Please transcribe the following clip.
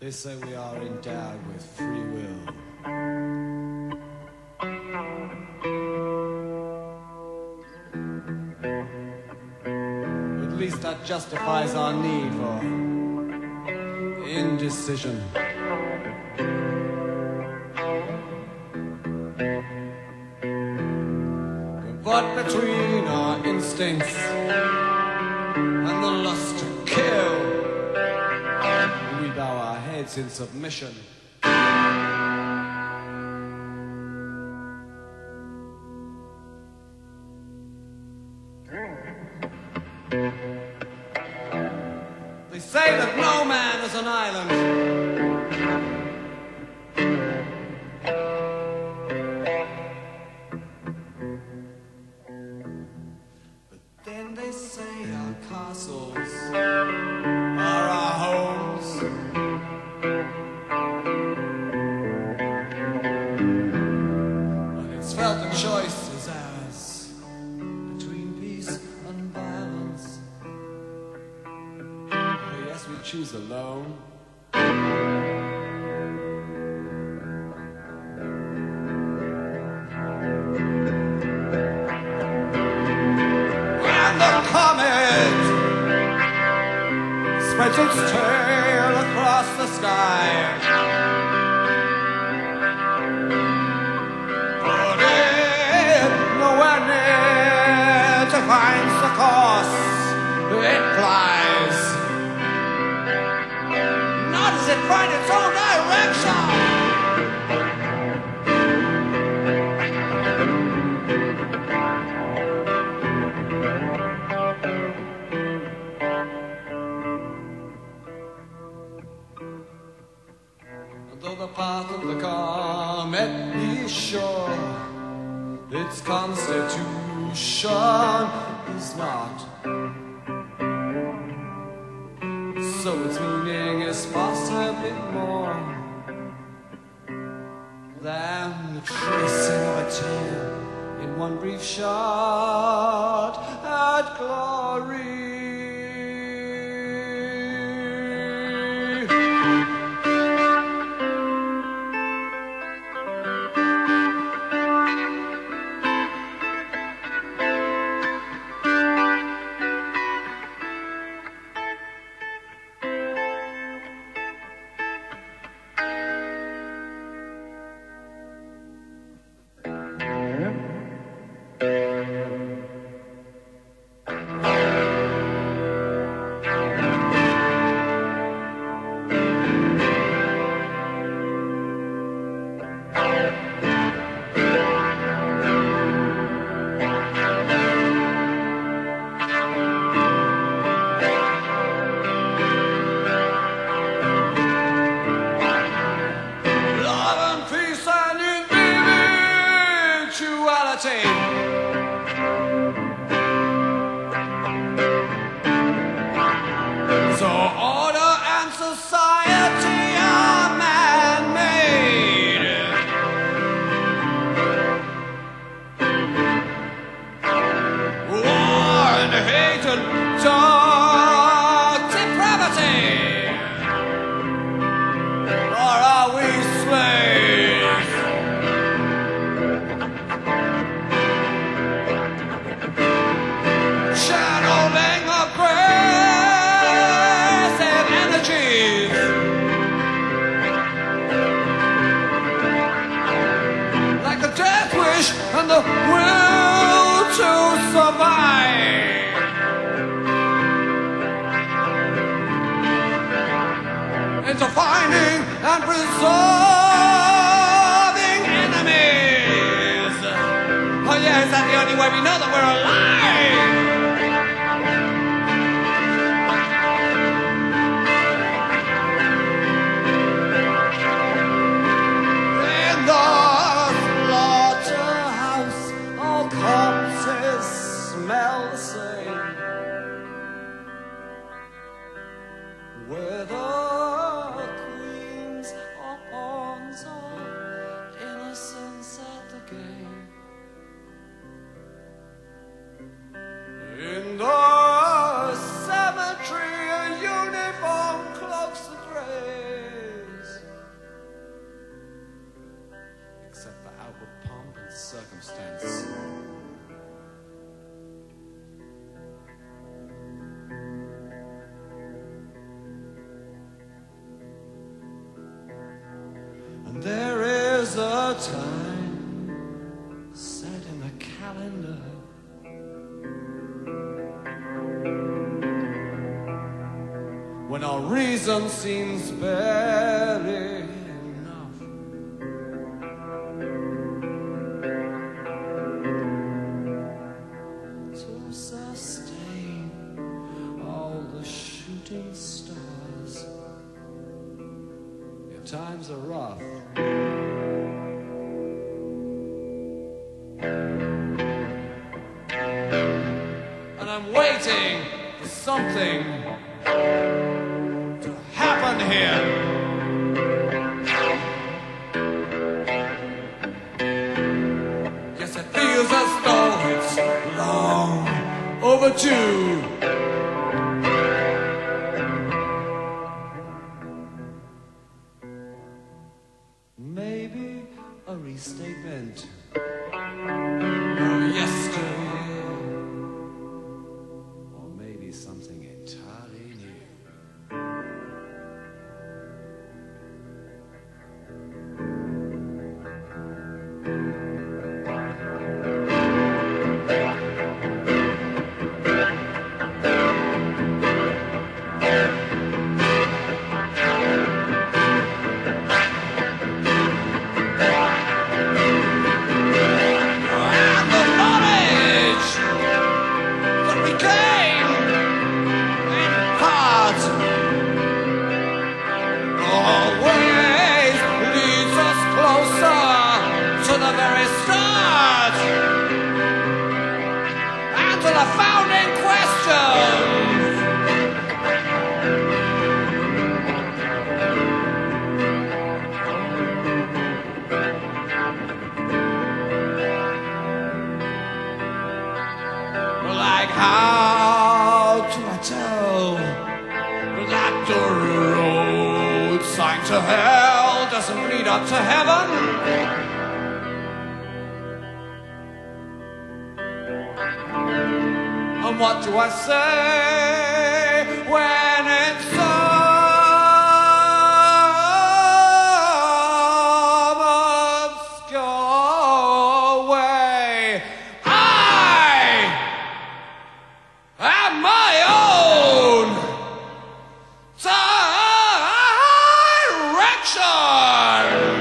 They say we are endowed with free will. At least that justifies our need for indecision. But between our instincts and the lust to kill, we bow our heads in submission. They say that no man is an island. But then they say our castles are our homes. And it's felt the choice is ours between peace and violence. Oh yes, we choose alone. Spreads its tail across the sky, but it nowhere near defines the course it flies. Nor does it find its own direction. Though the path of the comet is sure, its constitution is not. So its meaning is possibly more than the tracing of a tale in one brief shot at glory. So order and society are man-made. War and hate and dark depravity. Or are we slaves? Channeling aggressive energies, like a death wish and the will to survive. Into finding and preserving enemies. Oh yeah, is that the only way we know that we're alive? Smell the same, whether queens or pawns or innocents at the game. In the cemetery, a uniform cloaks the grave. when our reason seems barely enough to sustain all the shooting stars. Your times are rough. And I'm waiting for something to happen here. Yes, it feels as though it's long overdue. Maybe a restatement of yesterday, or maybe something entirely new. Like how do I tell that the road sign to hell doesn't lead up to heaven? And what do I say when it's some obscure way? And my own direction.